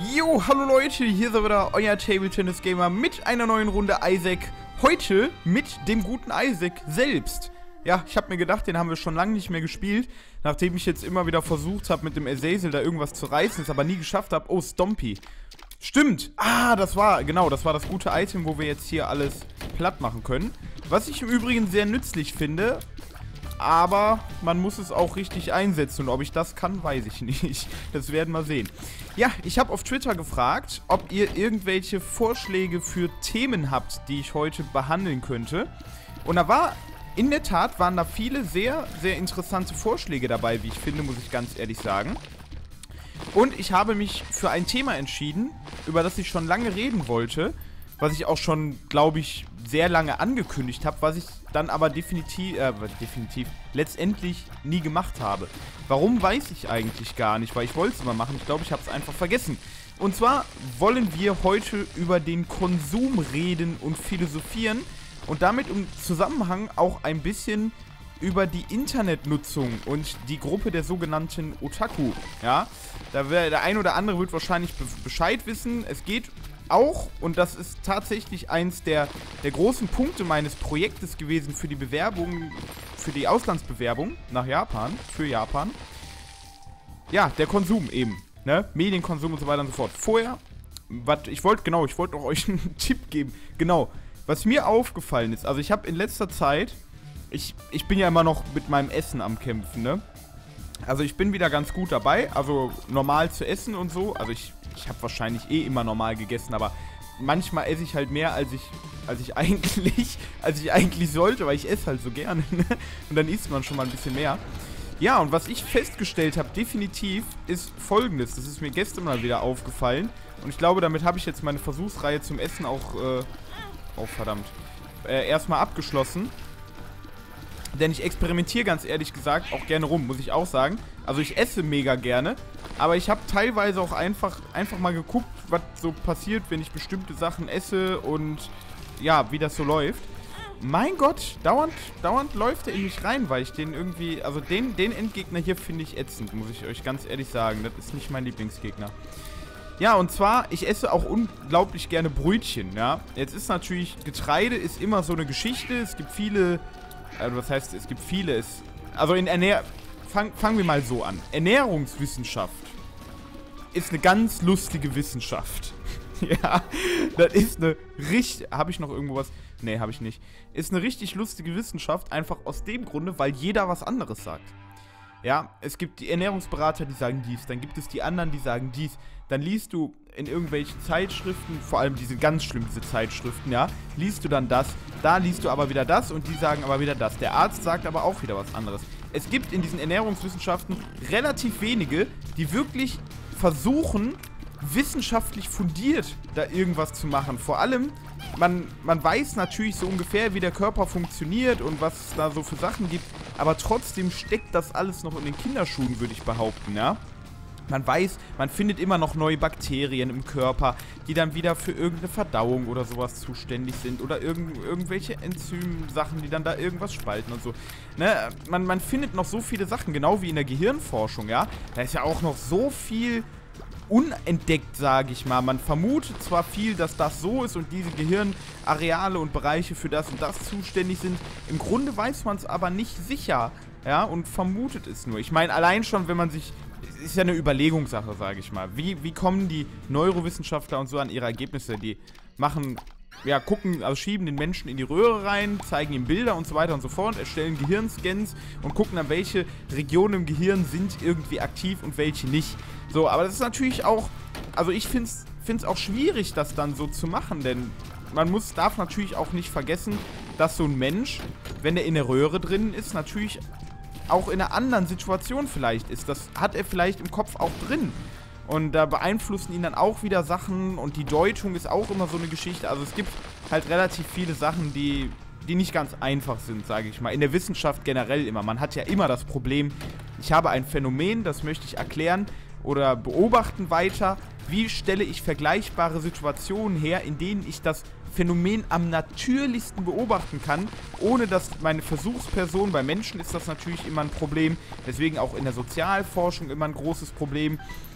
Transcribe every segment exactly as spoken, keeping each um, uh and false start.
Jo, hallo Leute, hier ist wieder euer Table Tennis Gamer mit einer neuen Runde Isaac. Heute mit dem guten Isaac selbst. Ja, ich habe mir gedacht, den haben wir schon lange nicht mehr gespielt, nachdem ich jetzt immer wieder versucht habe, mit dem Azazel da irgendwas zu reißen, es aber nie geschafft habe. Oh, Stompy. Stimmt. Ah, das war, genau, das war das gute Item, wo wir jetzt hier alles platt machen können. Was ich im Übrigen sehr nützlich finde, aber man muss es auch richtig einsetzen. Und ob ich das kann, weiß ich nicht. Das werden wir sehen. Ja, ich habe auf Twitter gefragt, ob ihr irgendwelche Vorschläge für Themen habt, die ich heute behandeln könnte. Und da war, in der Tat, waren da viele sehr, sehr interessante Vorschläge dabei, wie ich finde, muss ich ganz ehrlich sagen. Und ich habe mich für ein Thema entschieden, über das ich schon lange reden wollte, was ich auch schon, glaube ich, sehr lange angekündigt habe, was ich dann aber definitiv, äh, definitiv, letztendlich nie gemacht habe. Warum, weiß ich eigentlich gar nicht, weil ich wollte es immer machen. Ich glaube, ich habe es einfach vergessen. Und zwar wollen wir heute über den Konsum reden und philosophieren und damit im Zusammenhang auch ein bisschen über die Internetnutzung und die Gruppe der sogenannten Otaku. Ja, da wär, der ein oder andere wird wahrscheinlich be Bescheid wissen. Es geht auch, und das ist tatsächlich eins der, der großen Punkte meines Projektes gewesen für die Bewerbung, für die Auslandsbewerbung nach Japan, für Japan. Ja, der Konsum eben, ne? Medienkonsum und so weiter und so fort. Vorher, wat, ich wollte, genau, ich wollte auch euch einen Tipp geben. Genau, was mir aufgefallen ist, also ich habe in letzter Zeit, ich, ich bin ja immer noch mit meinem Essen am Kämpfen, ne? Also ich bin wieder ganz gut dabei, also normal zu essen und so, also ich Ich habe wahrscheinlich eh immer normal gegessen, aber manchmal esse ich halt mehr, als ich, als ich eigentlich, als ich eigentlich sollte, weil ich esse halt so gerne. Ne? Und dann isst man schon mal ein bisschen mehr. Ja, und was ich festgestellt habe, definitiv, ist Folgendes. Das ist mir gestern mal wieder aufgefallen. Und ich glaube, damit habe ich jetzt meine Versuchsreihe zum Essen auch, äh, oh verdammt, äh, erstmal abgeschlossen. Denn ich experimentiere ganz ehrlich gesagt auch gerne rum, muss ich auch sagen. Also ich esse mega gerne, aber ich habe teilweise auch einfach, einfach mal geguckt, was so passiert, wenn ich bestimmte Sachen esse und ja, wie das so läuft. Mein Gott, dauernd, dauernd läuft er in mich rein, weil ich den irgendwie, also den, den Endgegner hier finde ich ätzend, muss ich euch ganz ehrlich sagen. Das ist nicht mein Lieblingsgegner. Ja, und zwar, ich esse auch unglaublich gerne Brötchen, ja. Jetzt ist natürlich, Getreide ist immer so eine Geschichte, es gibt viele... Also was heißt, es gibt viele, es, also in Ernähr... Fang, fangen wir mal so an. Ernährungswissenschaft ist eine ganz lustige Wissenschaft. Ja, das ist eine richtig... Habe ich noch irgendwo was? Nee, habe ich nicht. Ist eine richtig lustige Wissenschaft, einfach aus dem Grunde, weil jeder was anderes sagt. Ja, es gibt die Ernährungsberater, die sagen dies, dann gibt es die anderen, die sagen dies. Dann liest du in irgendwelchen Zeitschriften, vor allem diese ganz schlimm, diese Zeitschriften, ja, liest du dann das, da liest du aber wieder das und die sagen aber wieder das. Der Arzt sagt aber auch wieder was anderes. Es gibt in diesen Ernährungswissenschaften relativ wenige, die wirklich versuchen, wissenschaftlich fundiert da irgendwas zu machen. Vor allem, man, man weiß natürlich so ungefähr, wie der Körper funktioniert und was es da so für Sachen gibt, aber trotzdem steckt das alles noch in den Kinderschuhen, würde ich behaupten, ja. Man weiß, man findet immer noch neue Bakterien im Körper, die dann wieder für irgendeine Verdauung oder sowas zuständig sind. Oder irgend, irgendwelche Enzymsachen, die dann da irgendwas spalten und so. Ne? Man, man findet noch so viele Sachen, genau wie in der Gehirnforschung, ja. Da ist ja auch noch so viel unentdeckt, sage ich mal. Man vermutet zwar viel, dass das so ist und diese Gehirnareale und Bereiche für das und das zuständig sind. Im Grunde weiß man es aber nicht sicher, ja, und vermutet es nur. Ich meine, allein schon, wenn man sich... Ist ja eine Überlegungssache, sage ich mal. Wie, wie kommen die Neurowissenschaftler und so an ihre Ergebnisse? Die machen, ja, gucken, also schieben den Menschen in die Röhre rein, zeigen ihm Bilder und so weiter und so fort, erstellen Gehirnscans und gucken dann, welche Regionen im Gehirn sind irgendwie aktiv und welche nicht. So, aber das ist natürlich auch, also ich finde es auch schwierig, das dann so zu machen, denn man muss, darf natürlich auch nicht vergessen, dass so ein Mensch, wenn er in der Röhre drin ist, natürlich auch in einer anderen Situation vielleicht ist. Das hat er vielleicht im Kopf auch drin. Und da beeinflussen ihn dann auch wieder Sachen und die Deutung ist auch immer so eine Geschichte. Also es gibt halt relativ viele Sachen, die, die nicht ganz einfach sind, sage ich mal. In der Wissenschaft generell immer. Man hat ja immer das Problem, ich habe ein Phänomen, das möchte ich erklären oder beobachten weiter. Wie stelle ich vergleichbare Situationen her, in denen ich das Phänomen am natürlichsten beobachten kann, ohne dass meine Versuchsperson, bei Menschen ist das natürlich immer ein Problem, deswegen auch in der Sozialforschung immer ein großes Problem.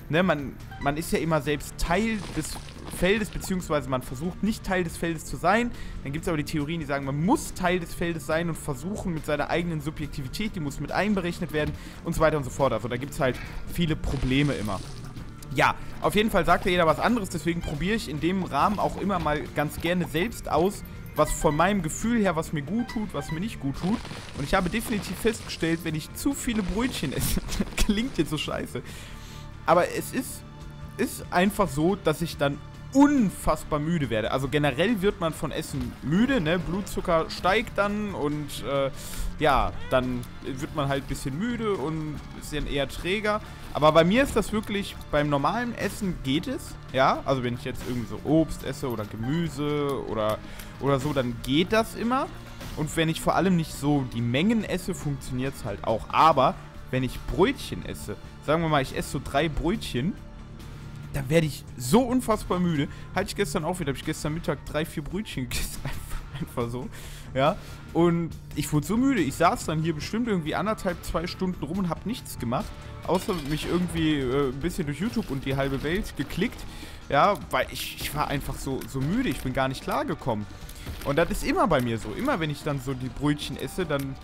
ne, man, man ist ja immer selbst Teil des Feldes, beziehungsweise man versucht nicht Teil des Feldes zu sein. Dann gibt es aber die Theorien, die sagen, man muss Teil des Feldes sein und versuchen mit seiner eigenen Subjektivität, die muss mit einberechnet werden und so weiter und so fort. Also da gibt es halt viele Probleme immer. Ja, auf jeden Fall sagt ja jeder was anderes, deswegen probiere ich in dem Rahmen auch immer mal ganz gerne selbst aus, was von meinem Gefühl her, was mir gut tut, was mir nicht gut tut. Und ich habe definitiv festgestellt, wenn ich zu viele Brötchen esse, klingt jetzt so scheiße, aber es ist, ist einfach so, dass ich dann unfassbar müde werde. Also generell wird man von Essen müde, ne? Blutzucker steigt dann und äh, ja, dann wird man halt ein bisschen müde und ist dann eher träger. Aber bei mir ist das wirklich, beim normalen Essen geht es, ja? Also wenn ich jetzt irgendwie so Obst esse oder Gemüse oder, oder so, dann geht das immer. Und wenn ich vor allem nicht so die Mengen esse, funktioniert es halt auch. Aber wenn ich Brötchen esse, sagen wir mal, ich esse so drei Brötchen, dann werde ich so unfassbar müde. Hatte ich gestern auch wieder. Habe ich gestern Mittag drei, vier Brötchen gegessen. Einfach, einfach so. Ja. Und ich wurde so müde. Ich saß dann hier bestimmt irgendwie anderthalb, zwei Stunden rum und habe nichts gemacht. Außer mich irgendwie äh, ein bisschen durch YouTube und die halbe Welt geklickt. Ja, weil ich, ich war einfach so, so müde. Ich bin gar nicht klargekommen. Und das ist immer bei mir so. Immer wenn ich dann so die Brötchen esse, dann...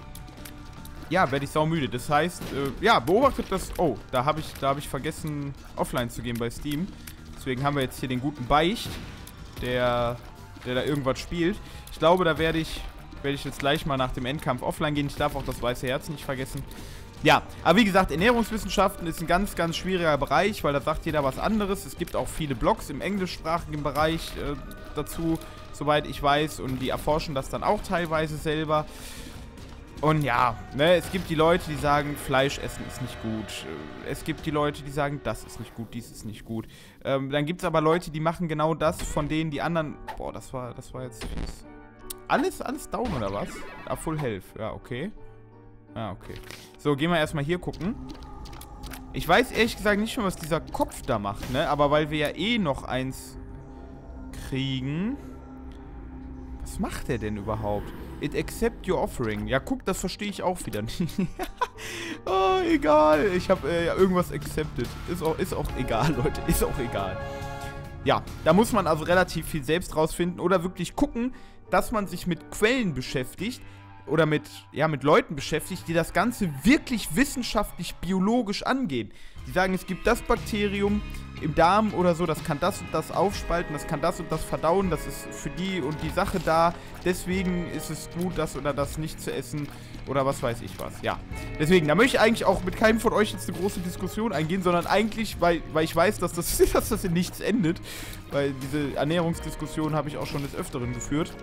ja, werde ich saumüde. Das heißt, äh, ja, beobachtet das... Oh, da habe ich, da hab ich vergessen, offline zu gehen bei Steam. Deswegen haben wir jetzt hier den guten Beicht, der, der da irgendwas spielt. Ich glaube, da werde ich, werde ich jetzt gleich mal nach dem Endkampf offline gehen. Ich darf auch das weiße Herz nicht vergessen. Ja, aber wie gesagt, Ernährungswissenschaften ist ein ganz, ganz schwieriger Bereich, weil da sagt jeder was anderes. Es gibt auch viele Blogs im englischsprachigen Bereich äh, dazu, soweit ich weiß. Und die erforschen das dann auch teilweise selber. Und ja, ne, es gibt die Leute, die sagen, Fleisch essen ist nicht gut. Es gibt die Leute, die sagen, das ist nicht gut, dies ist nicht gut. Ähm, dann gibt es aber Leute, die machen genau das, von denen die anderen... Boah, das war, das war jetzt fies. Alles, alles Daumen oder was? Ah, Full Health. Ja, okay. Ah, okay. So, gehen wir erstmal hier gucken. Ich weiß ehrlich gesagt nicht schon, was dieser Kopf da macht, ne? Aber weil wir ja eh noch eins kriegen... Was macht der denn überhaupt? It accept your offering. Ja, guck, das verstehe ich auch wieder nicht. Oh, egal. Ich habe äh, irgendwas accepted. Ist auch, ist auch egal, Leute. Ist auch egal. Ja, da muss man also relativ viel selbst rausfinden oder wirklich gucken, dass man sich mit Quellen beschäftigt oder mit, ja, mit Leuten beschäftigt, die das Ganze wirklich wissenschaftlich, biologisch angehen. Die sagen, es gibt das Bakterium im Darm oder so, das kann das und das aufspalten, das kann das und das verdauen, das ist für die und die Sache da, deswegen ist es gut, das oder das nicht zu essen oder was weiß ich was, ja. Deswegen, da möchte ich eigentlich auch mit keinem von euch jetzt eine große Diskussion eingehen, sondern eigentlich, weil, weil ich weiß, dass das, dass das in nichts endet, weil diese Ernährungsdiskussion habe ich auch schon des Öfteren geführt.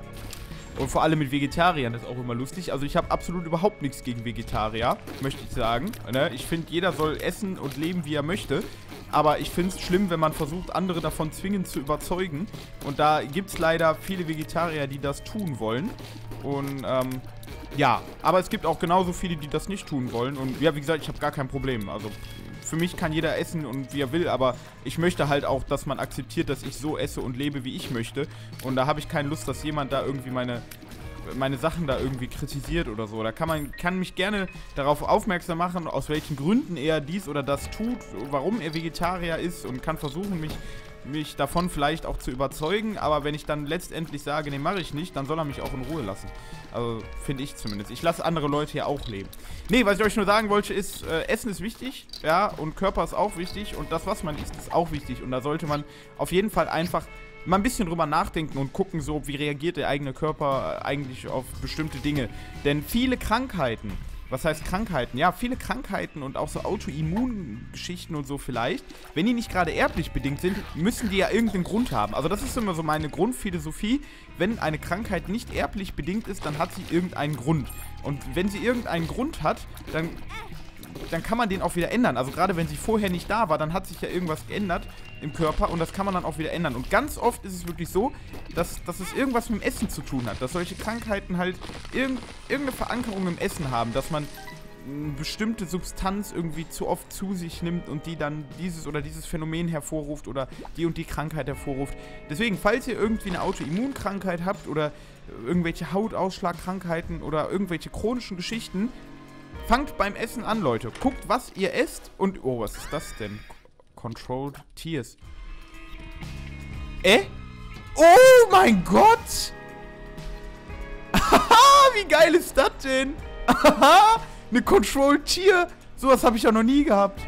Und vor allem mit Vegetariern ist auch immer lustig. Also ich habe absolut überhaupt nichts gegen Vegetarier, möchte ich sagen. Ne? Ich finde, jeder soll essen und leben, wie er möchte. Aber ich finde es schlimm, wenn man versucht, andere davon zwingend zu überzeugen. Und da gibt es leider viele Vegetarier, die das tun wollen. Und, ähm, ja. Aber es gibt auch genauso viele, die das nicht tun wollen. Und ja, wie gesagt, ich habe gar kein Problem. Also... Für mich kann jeder essen und wie er will, aber ich möchte halt auch, dass man akzeptiert, dass ich so esse und lebe, wie ich möchte. Und da habe ich keine Lust, dass jemand da irgendwie meine, meine Sachen da irgendwie kritisiert oder so. Da kann man kann mich gerne darauf aufmerksam machen, aus welchen Gründen er dies oder das tut, warum er Vegetarier ist und kann versuchen, mich, mich davon vielleicht auch zu überzeugen. Aber wenn ich dann letztendlich sage, nee, mache ich nicht, dann soll er mich auch in Ruhe lassen. Also, finde ich zumindest. Ich lasse andere Leute ja auch leben. Nee, was ich euch nur sagen wollte, ist, äh, Essen ist wichtig, ja, und Körper ist auch wichtig und das, was man isst, ist auch wichtig. Und da sollte man auf jeden Fall einfach mal ein bisschen drüber nachdenken und gucken, so, wie reagiert der eigene Körper eigentlich auf bestimmte Dinge. Denn viele Krankheiten, was heißt Krankheiten? Ja, viele Krankheiten und auch so Autoimmungeschichten und so vielleicht, wenn die nicht gerade erblich bedingt sind, müssen die ja irgendeinen Grund haben. Also das ist immer so meine Grundphilosophie. Wenn eine Krankheit nicht erblich bedingt ist, dann hat sie irgendeinen Grund. Und wenn sie irgendeinen Grund hat, dann, dann kann man den auch wieder ändern. Also gerade wenn sie vorher nicht da war, dann hat sich ja irgendwas geändert im Körper und das kann man dann auch wieder ändern. Und ganz oft ist es wirklich so, dass, dass es irgendwas mit dem Essen zu tun hat. Dass solche Krankheiten halt irg irgendeine Verankerung im Essen haben. Dass man eine bestimmte Substanz irgendwie zu oft zu sich nimmt und die dann dieses oder dieses Phänomen hervorruft oder die und die Krankheit hervorruft. Deswegen, falls ihr irgendwie eine Autoimmunkrankheit habt oder irgendwelche Hautausschlagkrankheiten oder irgendwelche chronischen Geschichten, fangt beim Essen an, Leute. Guckt, was ihr esst und... Oh, was ist das denn? Controlled Tears. Äh? Oh mein Gott! Wie geil ist das denn? Eine Controlled Tier. Sowas habe ich ja noch nie gehabt.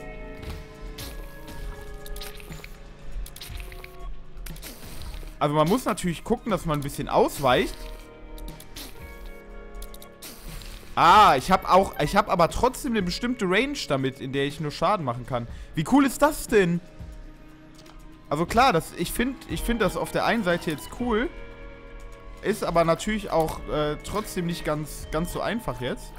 Also man muss natürlich gucken, dass man ein bisschen ausweicht. Ah, ich habe auch, ich habe aber trotzdem eine bestimmte Range damit, in der ich nur Schaden machen kann. Wie cool ist das denn? Also klar, das, ich finde ich find das auf der einen Seite jetzt cool. Ist aber natürlich auch äh, trotzdem nicht ganz, ganz so einfach jetzt.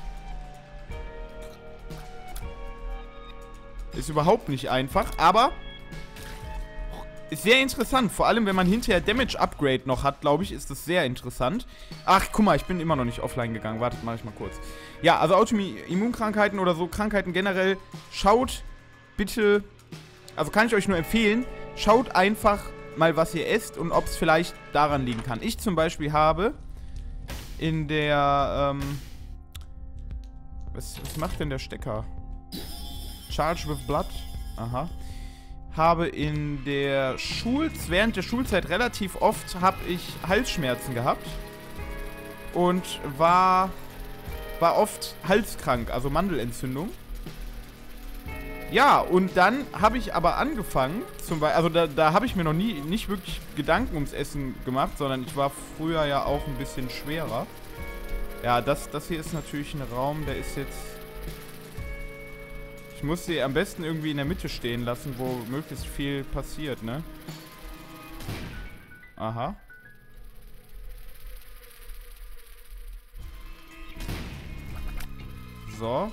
Ist überhaupt nicht einfach, aber ist sehr interessant. Vor allem, wenn man hinterher Damage Upgrade noch hat, glaube ich, ist das sehr interessant. Ach, guck mal, ich bin immer noch nicht offline gegangen. Wartet, mach ich mal kurz. Ja, also Autoimmunkrankheiten oder so Krankheiten generell, schaut bitte, also kann ich euch nur empfehlen, schaut einfach mal, was ihr esst und ob es vielleicht daran liegen kann. Ich zum Beispiel habe in der, ähm, was, was macht denn der Stecker? Charge with Blood. Aha. Habe in der Schul während der Schulzeit relativ oft habe ich Halsschmerzen gehabt und war war oft halskrank, also Mandelentzündung. Ja, und dann habe ich aber angefangen, zum Beispiel, also da, da habe ich mir noch nie nicht wirklich Gedanken ums Essen gemacht, sondern ich war früher ja auch ein bisschen schwerer. Ja, das, das hier ist natürlich ein Raum, der ist jetzt... Ich muss sie am besten irgendwie in der Mitte stehen lassen, wo möglichst viel passiert, ne? Aha. So.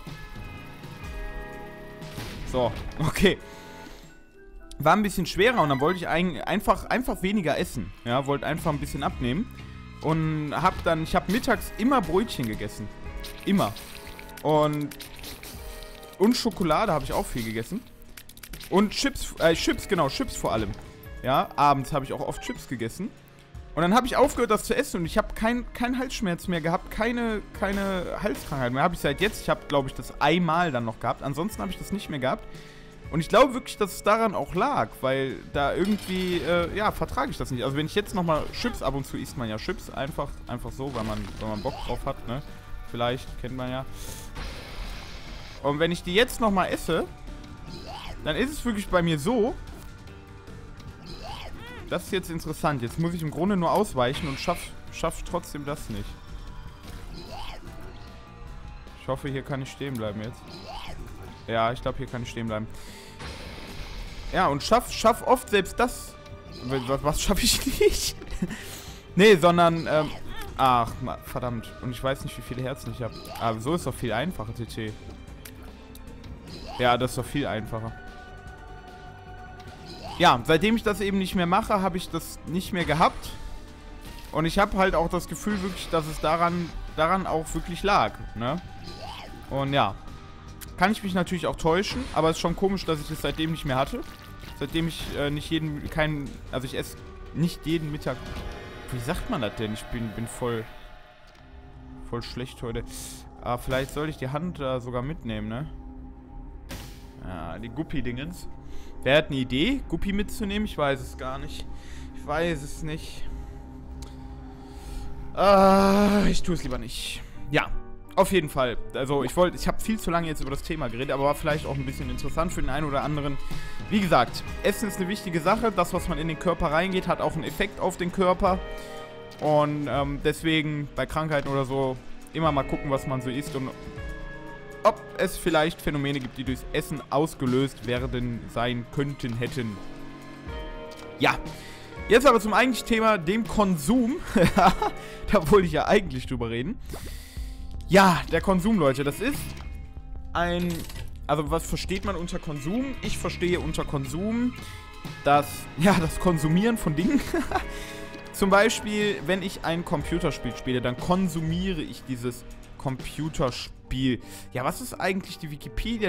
So, okay. War ein bisschen schwerer und dann wollte ich ein, einfach, einfach weniger essen. Ja, wollte einfach ein bisschen abnehmen. Und hab dann, ich habe mittags immer Brötchen gegessen. Immer. Und... Und Schokolade habe ich auch viel gegessen. Und Chips, äh, Chips, genau, Chips vor allem. Ja, abends habe ich auch oft Chips gegessen. Und dann habe ich aufgehört, das zu essen und ich habe keinen kein Halsschmerz mehr gehabt, keine, keine Halskrankheit mehr. Habe ich seit jetzt, ich habe, glaube ich, das einmal dann noch gehabt. Ansonsten habe ich das nicht mehr gehabt. Und ich glaube wirklich, dass es daran auch lag, weil da irgendwie, äh, ja, vertrage ich das nicht. Also wenn ich jetzt nochmal Chips, ab und zu isst man ja Chips, einfach, einfach so, weil man, weil man Bock drauf hat, ne? Vielleicht, kennt man ja. Und wenn ich die jetzt nochmal esse, dann ist es wirklich bei mir so. Das ist jetzt interessant. Jetzt muss ich im Grunde nur ausweichen und schaff, schaff trotzdem das nicht. Ich hoffe, hier kann ich stehen bleiben jetzt. Ja, ich glaube, hier kann ich stehen bleiben. Ja, und schaff, schaff oft selbst das. Was, was schaffe ich nicht? Nee, sondern, ähm, ach, verdammt. Und ich weiß nicht, wie viele Herzen ich habe. Aber so ist doch viel einfacher, T T. Ja, das ist doch viel einfacher. Ja, seitdem ich das eben nicht mehr mache, habe ich das nicht mehr gehabt. Und ich habe halt auch das Gefühl wirklich, dass es daran, daran auch wirklich lag, ne? Und ja, kann ich mich natürlich auch täuschen, aber es ist schon komisch, dass ich es seitdem nicht mehr hatte. Seitdem ich äh, nicht jeden, keinen, also ich esse nicht jeden Mittag. Wie sagt man das denn? Ich bin, bin voll, voll schlecht heute. Aber vielleicht soll ich die Hand da sogar mitnehmen, ne? Ja, die Guppi-Dingens. Wer hat eine Idee, Guppi mitzunehmen? Ich weiß es gar nicht. Ich weiß es nicht. Äh, ich tue es lieber nicht. Ja, auf jeden Fall. Also ich wollte, ich habe viel zu lange jetzt über das Thema geredet, aber war vielleicht auch ein bisschen interessant für den einen oder anderen. Wie gesagt, Essen ist eine wichtige Sache. Das, was man in den Körper reingeht, hat auch einen Effekt auf den Körper. Und ähm, deswegen bei Krankheiten oder so immer mal gucken, was man so isst und ob es vielleicht Phänomene gibt, die durchs Essen ausgelöst werden, sein könnten, hätten. Ja, jetzt aber zum eigentlichen Thema, dem Konsum. Da wollte ich ja eigentlich drüber reden. Ja, der Konsum, Leute, das ist ein... Also was versteht man unter Konsum? Ich verstehe unter Konsum das, ja, das Konsumieren von Dingen. Zum Beispiel, wenn ich ein Computerspiel spiele, dann konsumiere ich dieses Computerspiel. Ja, was ist eigentlich die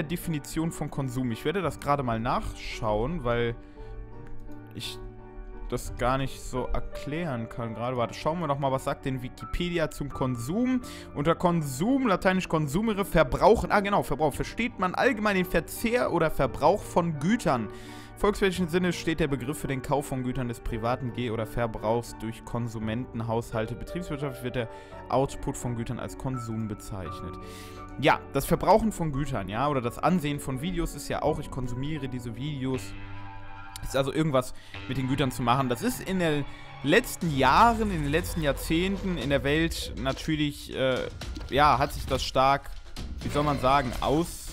Wikipedia-Definition von Konsum? Ich werde das gerade mal nachschauen, weil ich das gar nicht so erklären kann gerade. Warte, schauen wir doch mal, was sagt denn Wikipedia zum Konsum? Unter Konsum, lateinisch consumere, verbrauchen. Ah, genau, Verbrauch. Versteht man allgemein den Verzehr oder Verbrauch von Gütern. Volkswirtschaftlichen Sinne steht der Begriff für den Kauf von Gütern des privaten Geh- oder Verbrauchs durch Konsumenten, Haushalte. Betriebswirtschaftlich wird der Output von Gütern als Konsum bezeichnet. Ja, das Verbrauchen von Gütern, ja, oder das Ansehen von Videos ist ja auch, ich konsumiere diese Videos. Ist also irgendwas mit den Gütern zu machen. Das ist in den letzten Jahren, in den letzten Jahrzehnten in der Welt natürlich, äh, ja, hat sich das stark, wie soll man sagen, aus...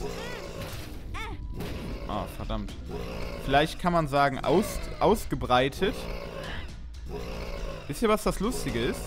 Ah, verdammt. Vielleicht kann man sagen, aus, ausgebreitet. Wisst ihr, was das Lustige ist?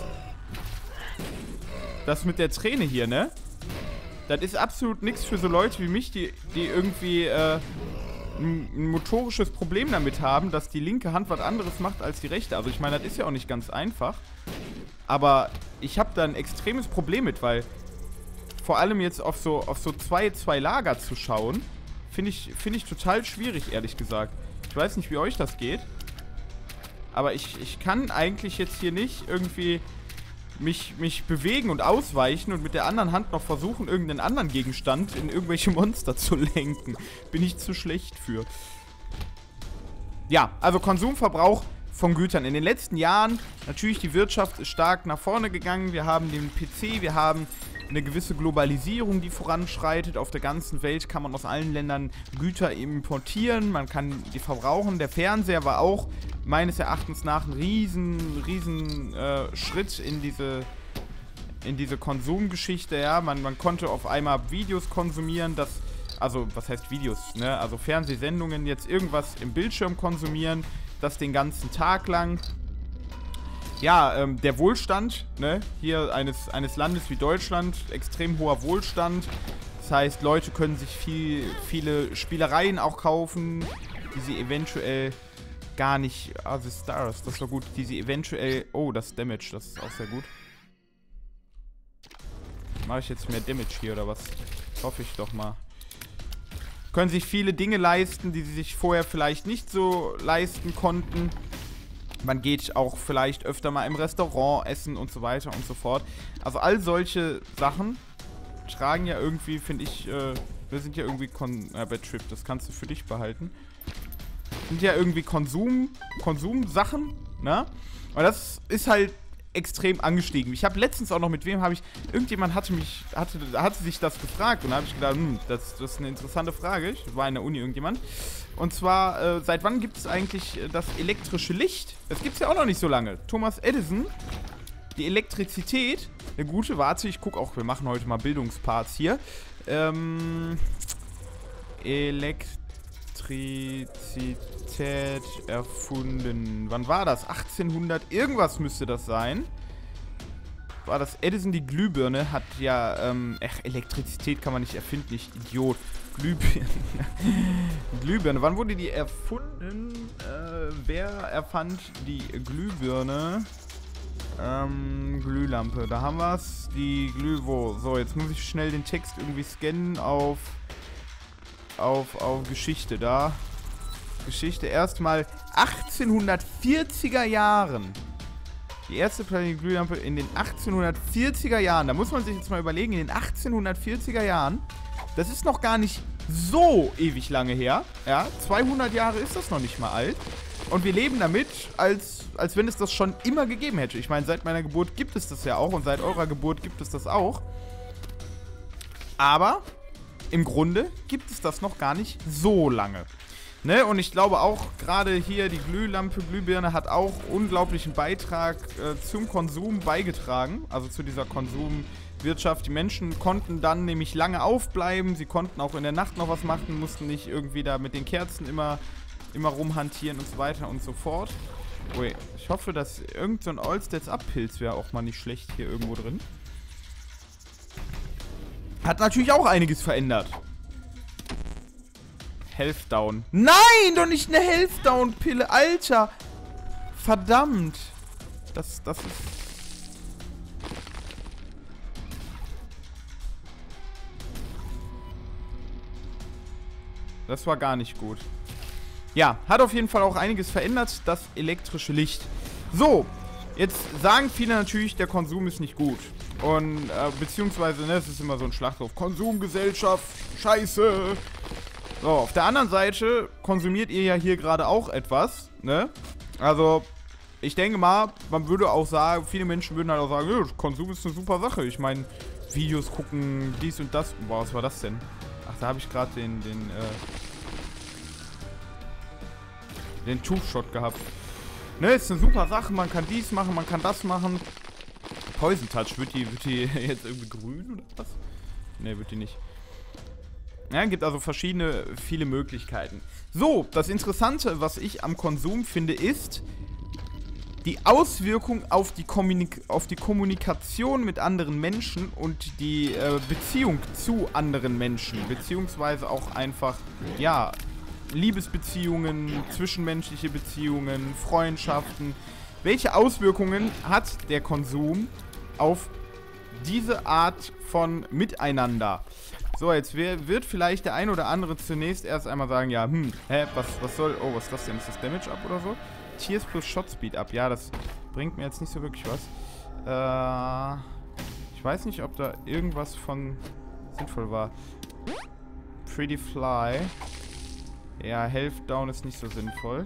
Das mit der Träne hier, ne? Das ist absolut nichts für so Leute wie mich, die, die irgendwie äh, ein, ein motorisches Problem damit haben, dass die linke Hand was anderes macht als die rechte. Also ich meine, das ist ja auch nicht ganz einfach. Aber ich habe da ein extremes Problem mit, weil vor allem jetzt auf so, auf so zwei, zwei Lager zu schauen, finde ich, find ich total schwierig, ehrlich gesagt. Ich weiß nicht, wie euch das geht. Aber ich, ich kann eigentlich jetzt hier nicht irgendwie mich, mich bewegen und ausweichen und mit der anderen Hand noch versuchen, irgendeinen anderen Gegenstand in irgendwelche Monster zu lenken. Bin ich zu schlecht für. Ja, also Konsumverbrauch von Gütern. In den letzten Jahren, natürlich die Wirtschaft ist stark nach vorne gegangen. Wir haben den P C, wir haben eine gewisse Globalisierung, die voranschreitet. Auf der ganzen Welt kann man aus allen Ländern Güter importieren. Man kann die verbrauchen. Der Fernseher war auch meines Erachtens nach ein riesen, riesen äh, Schritt in diese, in diese Konsumgeschichte. Ja, man, man konnte auf einmal Videos konsumieren, das, also was heißt Videos, ne? Also Fernsehsendungen, jetzt irgendwas im Bildschirm konsumieren, das den ganzen Tag lang. Ja, ähm, der Wohlstand, ne, hier eines, eines Landes wie Deutschland, extrem hoher Wohlstand. Das heißt, Leute können sich viel, viele Spielereien auch kaufen, die sie eventuell gar nicht... Ah, The Stars, das ist doch gut. Die sie eventuell... Oh, das Damage, das ist auch sehr gut. Mache ich jetzt mehr Damage hier, oder was? Hoffe ich doch mal. Können sich viele Dinge leisten, die sie sich vorher vielleicht nicht so leisten konnten. Man geht auch vielleicht öfter mal im Restaurant essen und so weiter und so fort. Also all solche Sachen tragen ja irgendwie, finde ich, äh, wir sind ja irgendwie Kon... Ja, Bad Trip, das kannst du für dich behalten. Sind ja irgendwie Konsum, Konsumsachen, ne? Und das ist halt extrem angestiegen. Ich habe letztens auch noch, mit wem habe ich... Irgendjemand hatte mich, hatte, hatte sich das gefragt und da habe ich gedacht, hm, das, das ist eine interessante Frage. Ich war in der Uni irgendjemand. Und zwar, äh, seit wann gibt es eigentlich äh, das elektrische Licht? Das gibt es ja auch noch nicht so lange. Thomas Edison, die Elektrizität, eine gute, warte, ich gucke auch, wir machen heute mal Bildungsparts hier. Ähm, Elektrizität erfunden. Wann war das? achtzehnhundert irgendwas müsste das sein. War das Edison, die Glühbirne, hat ja, ähm, ach, Elektrizität kann man nicht erfinden, ich Idiot. Glühbirne. Glühbirne. Wann wurde die erfunden? Äh, wer erfand die Glühbirne? Ähm, Glühlampe. Da haben wir es. Die Glüh... Wo? So, jetzt muss ich schnell den Text irgendwie scannen auf... Auf, auf Geschichte. Da. Geschichte. Erstmal achtzehnhundertvierziger Jahren. Die erste Glühlampe in den achtzehnhundertvierziger Jahren. Da muss man sich jetzt mal überlegen, in den achtzehnhundertvierziger Jahren... Das ist noch gar nicht so ewig lange her. Ja, zweihundert Jahre ist das noch nicht mal alt. Und wir leben damit, als, als wenn es das schon immer gegeben hätte. Ich meine, seit meiner Geburt gibt es das ja auch. Und seit eurer Geburt gibt es das auch. Aber im Grunde gibt es das noch gar nicht so lange. Ne? Und ich glaube auch, gerade hier die Glühlampe, Glühbirne hat auch unglaublichen Beitrag äh, zum Konsum beigetragen. Also zu dieser Konsum... Wirtschaft. Die Menschen konnten dann nämlich lange aufbleiben. Sie konnten auch in der Nacht noch was machen, mussten nicht irgendwie da mit den Kerzen immer, immer rumhantieren und so weiter und so fort. Ui, ich hoffe, dass irgend so ein All-Stats-Up-Pilz wäre auch mal nicht schlecht hier irgendwo drin. Hat natürlich auch einiges verändert. Health Down. Nein, doch nicht eine Health Down-Pille. Alter. Verdammt. Das, das ist... Das war gar nicht gut. ja, hat auf jeden Fall auch einiges verändert, das elektrische Licht. So, jetzt sagen viele natürlich, der Konsum ist nicht gut. Und, äh, beziehungsweise, ne, es ist immer so ein Schlachtruf. Konsumgesellschaft, scheiße. So, auf der anderen Seite konsumiert ihr ja hier gerade auch etwas, ne? Also, ich denke mal, man würde auch sagen, viele Menschen würden halt auch sagen, ja, Konsum ist eine super Sache. Ich meine, Videos gucken, dies und das. Boah, was war das denn? Ach, da habe ich gerade den, den, äh, den Two-Shot gehabt. Ne, ist eine super Sache. Man kann dies machen, man kann das machen. Poison Touch, wird die, wird die jetzt irgendwie grün oder was? Ne, wird die nicht. Ja, gibt also verschiedene, viele Möglichkeiten. So, das Interessante, was ich am Konsum finde, ist die Auswirkung auf die, Kommunik auf die Kommunikation mit anderen Menschen und die äh, Beziehung zu anderen Menschen. Beziehungsweise auch einfach, ja, Liebesbeziehungen, zwischenmenschliche Beziehungen, Freundschaften. Welche Auswirkungen hat der Konsum auf diese Art von Miteinander? So, jetzt wird vielleicht der ein oder andere zunächst erst einmal sagen, ja, hm, hä, was, was soll, oh, was ist das denn? Ist das Damage up oder so? Tears plus Shot Speed up, ja, das bringt mir jetzt nicht so wirklich was. Äh, ich weiß nicht, ob da irgendwas von sinnvoll war. Pretty Fly. Ja, Health Down ist nicht so sinnvoll.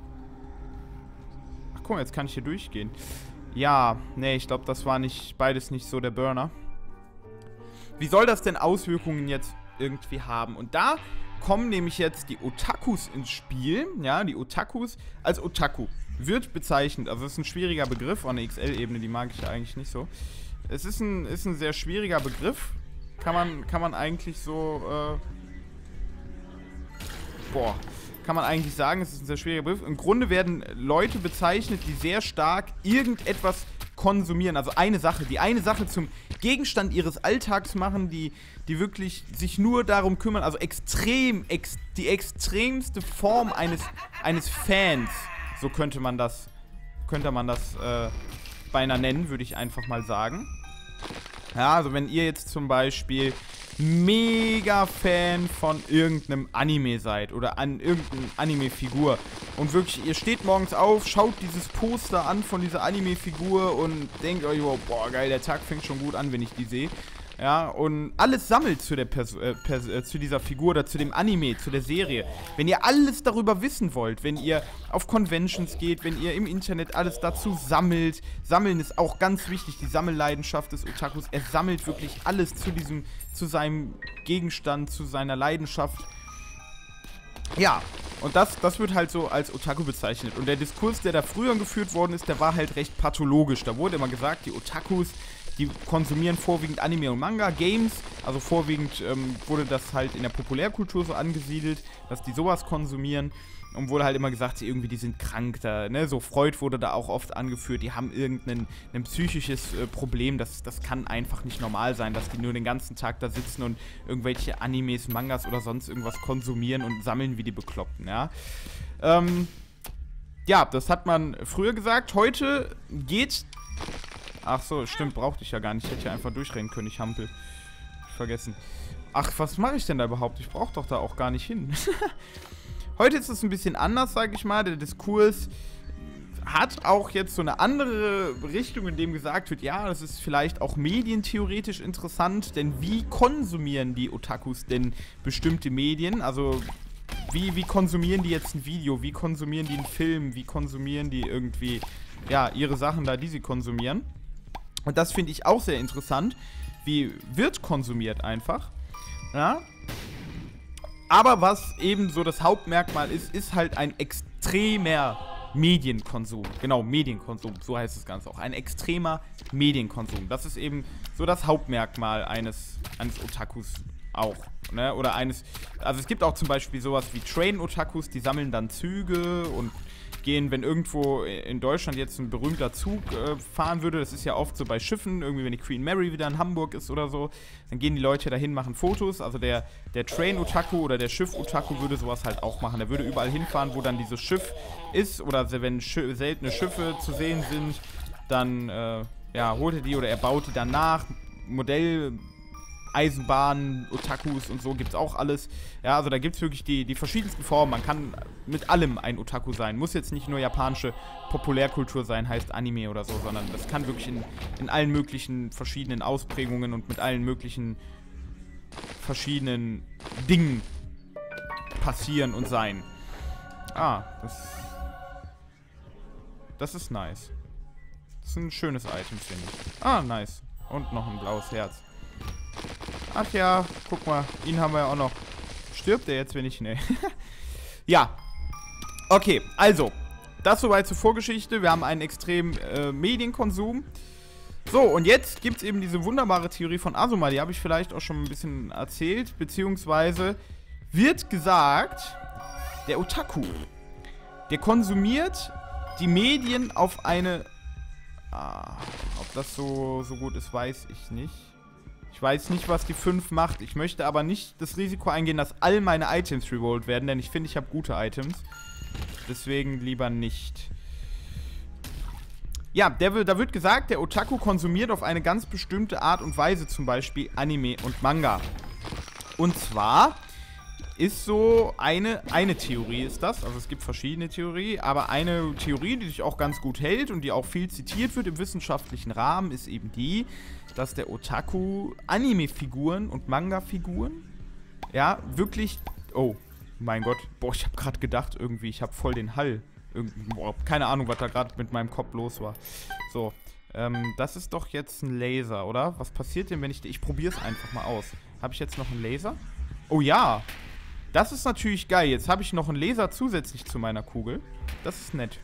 Ach, guck mal, jetzt kann ich hier durchgehen. Ja, nee, ich glaube, das war nicht, beides nicht so der Burner. Wie soll das denn Auswirkungen jetzt irgendwie haben? Und da kommen nämlich jetzt die Otakus ins Spiel. Ja, die Otakus als Otaku wird bezeichnet. Also es ist ein schwieriger Begriff. On der X L-Ebene, die mag ich ja eigentlich nicht so. Es ist ein, ist ein sehr schwieriger Begriff. Kann man, kann man eigentlich so, äh, boah, kann man eigentlich sagen, es ist ein sehr schwieriger Begriff. Im Grunde werden Leute bezeichnet, die sehr stark irgendetwas konsumieren. Also eine Sache, die eine Sache zum Gegenstand ihres Alltags machen, die, die wirklich sich nur darum kümmern, also extrem, ex, die extremste Form eines, eines Fans, so könnte man das, könnte man das äh, beinahe nennen, würde ich einfach mal sagen. Ja, also wenn ihr jetzt zum Beispiel mega Fan von irgendeinem Anime seid oder an irgendeiner Anime-Figur und wirklich, ihr steht morgens auf, schaut dieses Poster an von dieser Anime-Figur und denkt euch, oh, boah, geil, der Tag fängt schon gut an, wenn ich die sehe. Ja, und alles sammelt zu der Perso äh, Pers äh, zu dieser Figur oder zu dem Anime, zu der Serie. Wenn ihr alles darüber wissen wollt, wenn ihr auf Conventions geht, wenn ihr im Internet alles dazu sammelt. Sammeln ist auch ganz wichtig, die Sammelleidenschaft des Otakus. Er sammelt wirklich alles zu diesem, zu seinem Gegenstand, zu seiner Leidenschaft. Ja, und das, das wird halt so als Otaku bezeichnet. Und der Diskurs, der da früher geführt worden ist, der war halt recht pathologisch. Da wurde immer gesagt, die Otakus, die konsumieren vorwiegend Anime und Manga, Games, also vorwiegend ähm, wurde das halt in der Populärkultur so angesiedelt, dass die sowas konsumieren und wurde halt immer gesagt, irgendwie die sind krank, da, ne, so Freud wurde da auch oft angeführt, die haben irgendein ein psychisches äh, Problem, das, das kann einfach nicht normal sein, dass die nur den ganzen Tag da sitzen und irgendwelche Animes, Mangas oder sonst irgendwas konsumieren und sammeln wie die Bekloppten, ja. Ähm, ja, das hat man früher gesagt, heute geht... Ach so, stimmt, brauchte ich ja gar nicht. Ich hätte ja einfach durchrennen können, ich Hampel. Vergessen. Ach, was mache ich denn da überhaupt? Ich brauche doch da auch gar nicht hin. Heute ist es ein bisschen anders, sage ich mal. Der Diskurs hat auch jetzt so eine andere Richtung, in dem gesagt wird, ja, das ist vielleicht auch medientheoretisch interessant, denn wie konsumieren die Otakus denn bestimmte Medien? Also, wie, wie konsumieren die jetzt ein Video? Wie konsumieren die einen Film? Wie konsumieren die irgendwie, ja, ihre Sachen da, die sie konsumieren? Und das finde ich auch sehr interessant. Wie wird konsumiert einfach. Ja. Aber was eben so das Hauptmerkmal ist, ist halt ein extremer Medienkonsum. Genau, Medienkonsum, so heißt das Ganze auch. Ein extremer Medienkonsum. Das ist eben so das Hauptmerkmal eines, eines Otakus auch. Ne? Oder eines, also es gibt auch zum Beispiel sowas wie Train-Otakus, die sammeln dann Züge und gehen, wenn irgendwo in Deutschland jetzt ein berühmter Zug äh, fahren würde, das ist ja oft so bei Schiffen, irgendwie wenn die Queen Mary wieder in Hamburg ist oder so, dann gehen die Leute dahin, machen Fotos, also der, der Train-Otaku oder der Schiff-Otaku würde sowas halt auch machen, der würde überall hinfahren, wo dann dieses Schiff ist, oder wenn Sch seltene Schiffe zu sehen sind, dann, äh, ja, holt er die oder er baut die dann nach, Modell Eisenbahnen, Otakus und so gibt's auch alles. Ja, also da gibt's wirklich die, die verschiedensten Formen. Man kann mit allem ein Otaku sein. Muss jetzt nicht nur japanische Populärkultur sein, heißt Anime oder so, sondern das kann wirklich in, in allen möglichen verschiedenen Ausprägungen und mit allen möglichen verschiedenen Dingen passieren und sein. Ah, das... Das ist nice. Das ist ein schönes Item, finde ich. Ah, nice. Und noch ein blaues Herz. Ach ja, guck mal. Ihn haben wir ja auch noch. Stirbt er jetzt, wenn ich... Nee. Ja. Okay, also. Das soweit zur Vorgeschichte. Wir haben einen extremen äh, Medienkonsum. So, und jetzt gibt es eben diese wunderbare Theorie von Azuma. Die habe ich vielleicht auch schon ein bisschen erzählt. Beziehungsweise wird gesagt, der Otaku, der konsumiert die Medien auf eine... Ah, ob das so, so gut ist, weiß ich nicht. Ich weiß nicht, was die fünf macht. Ich möchte aber nicht das Risiko eingehen, dass all meine Items rerollt werden, denn ich finde, ich habe gute Items. Deswegen lieber nicht. Ja, der, da wird gesagt, der Otaku konsumiert auf eine ganz bestimmte Art und Weise zum Beispiel Anime und Manga. Und zwar ist so eine, eine Theorie ist das, also es gibt verschiedene Theorien, aber eine Theorie, die sich auch ganz gut hält und die auch viel zitiert wird im wissenschaftlichen Rahmen, ist eben die, dass der Otaku Anime-Figuren und Manga-Figuren, ja, wirklich, oh, mein Gott, boah, ich habe gerade gedacht irgendwie, ich habe voll den Hall, irgendwie, boah, keine Ahnung, was da gerade mit meinem Kopf los war. So, ähm, das ist doch jetzt ein Laser, oder? Was passiert denn, wenn ich, ich probiere es einfach mal aus. Habe ich jetzt noch einen Laser? Oh ja! Das ist natürlich geil. Jetzt habe ich noch einen Laser zusätzlich zu meiner Kugel. Das ist nett.